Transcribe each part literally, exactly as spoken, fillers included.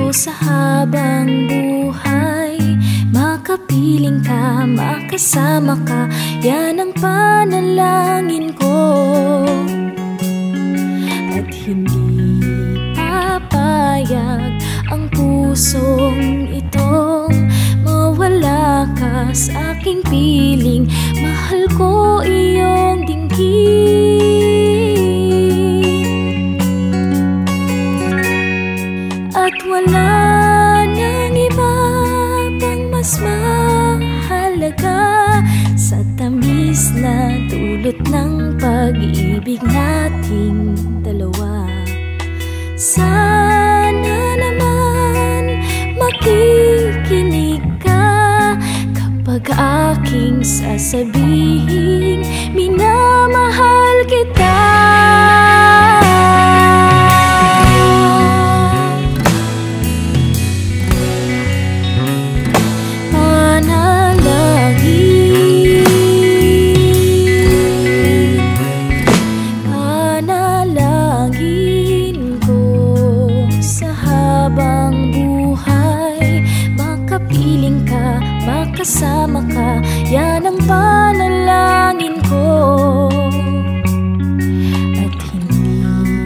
ko sa habang buhay. Makapiling ka, makasama ka, yan ang panalangin ko. At hindi papayag ang pusong itong mawala ka sa aking piling. Mahal ko iyong dinggin, at wala nang iba pang mas mahalaga sa tamis na dulot ng pag-ibig nating dalawa. Sana naman makikinig ka kapag aking sasabihin minamahal kita. Kasama ka, yan ang panalangin ko. At hindi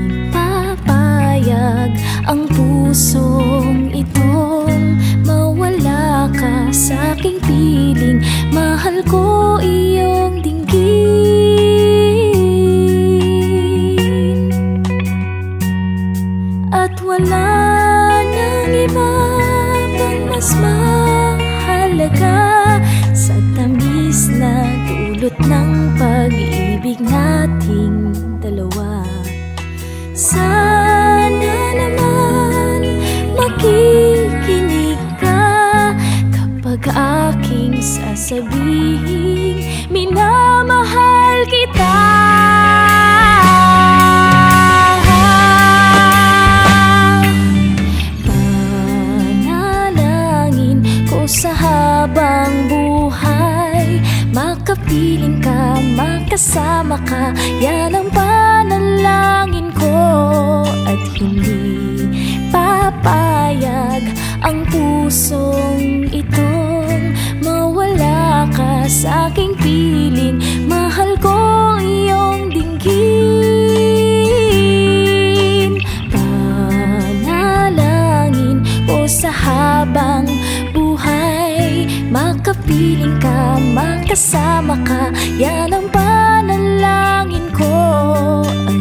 papayag ang pusong itong mawala ka sa aking piling. Mahal ko iyong dinggin, at wala nang iba pang mas mahalaga sa tamis na dulot ng pag-ibig nating dalawa. Sana naman makikinig ka kapag aking sasabihin minamahal kita. Panalangin ko sa habang buhay, makapiling ka, makasama ka, yan ang panalangin ko. At hindi papayag ang pusong itong mawala ka sa aking piling. Mahal ko iyong dinggin, panalangin ko sa habang buhay, makapiling ka, makasama ka, yan ang panalangin ko.